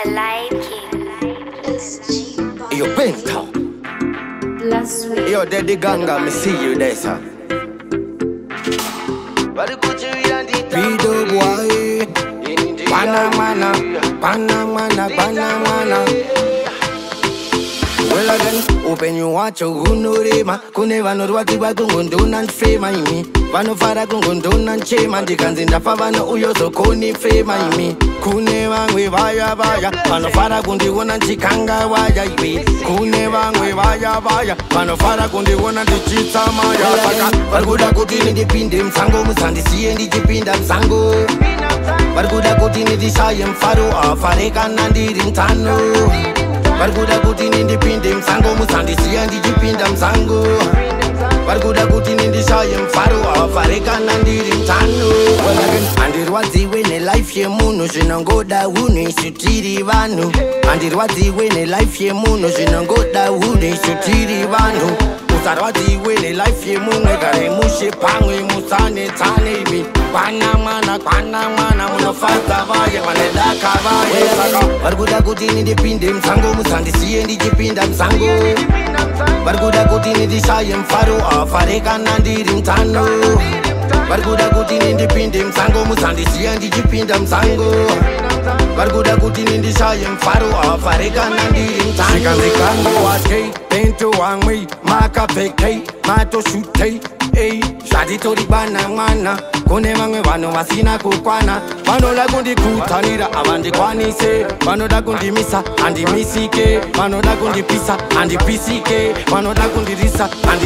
I like it. Yo, Benta. Yo, Daddy Ganga, me see you there, sir. Video boy, Panamana, Panamana, Panamana. Well again, open your watch, Gunurema, Kuneva no Watiba Gundun and Fema in me. Vanofara Gundun and Chema, the guns in the Favana Uyo, so Koni Fema in me. Kuneva, we vaya vaya, Vanofara Gundiwan and Chikanga, waya, Kuneva, we vaya vaya, Vanofara Gundiwan and the Chita Maya, Barguda Kutini, the Pindim, Sango, Musandi, and the Pindam Sango. Barguda Kutini, the Shayam Faro, Farekan and the Rintano. Barguda Kutini di Pindim Sango Musandi Siandi di Pindam Sango. Barguda Kutini di Shayam Faro Farekan Nandi Rintano. Andirwazi wene life ye muno Shinangoda wune shutiri vanu. Andirwazi wene life ye muno Shinangoda wune shutiri vanu. Usarwazi wene life ye muno Gare mushe pangwe musane tane mi. Panamana munofata vaya Manedaka vaya Barguda Kutini di Pindim Sango Musandi Siendi di Pindam Sango. Barguda Kutini di Shayam Faro Farekan Nandi Rintano. Barguda Kutini di Pindim Sango Musandi Siendi di Pindam Sango. Barguda Kutini di Shayam Faro Farekan Nandi Rintano. Sikanzikango wake Pento wangwe Maka peke Mato shute Shadi tori bana mwana Kone mangwe wano wasina kukwana. Wano da kundi kutanira Avandi kwanise Wano da kundi misa Andi misike Wano da kundi pisa Andi pisike Wano da kundi risa Andi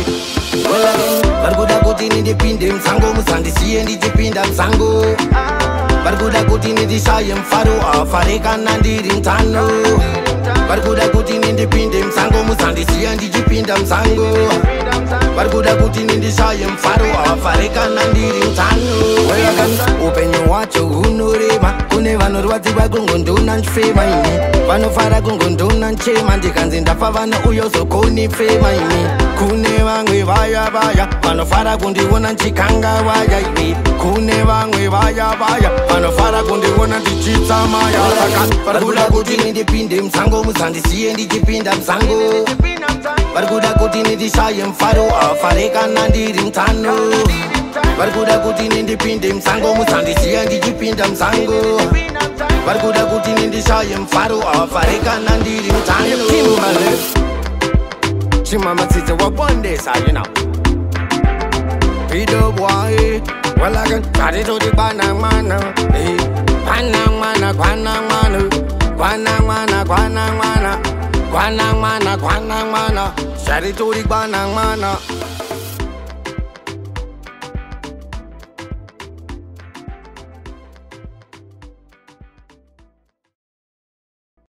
Barguda Kutini di Pindim Sango Musandi Siendi di Pindam Sango. Barguda Kutini di Shayam Faro Farekan Nandi Rintano. Barguda Kutini di Pindim Sango Musandi Siendi di Pindam Sango. Barguda Kutini di Shayam Faro Farekan Nandi Rintano. Open your watch, Gunurema, Kuneva no Watiba Gundun and Fema in me. Vanofara Gundun and Chema, the guns in the Favana Uyo, so Koni Fema in me. Kuneva, we vaya vaya, Vanofara Gundiwan and Chikanga, waya, Kuneva, we vaya vaya, Vanofara Gundiwan and Chita Maya. Barguda Kutini di Pindim Sango Musandi Siendi di Pindam Sango. Barguda Kutini di Shayam Faro Farekan Nandi Rintano. Barguda Kutini di Pindim Sango Musandi Siendi di Pindam Sango. Barguda Kutini di Shayam Faro Farekan Nandi Rintano. Kimberly Chimama Tita wa one day, you know. Video boy, well again, got it to the Panamana. Panamana, Panamana, Panamana, Panamana, Panamana, Panamana, Shari to the Panamana.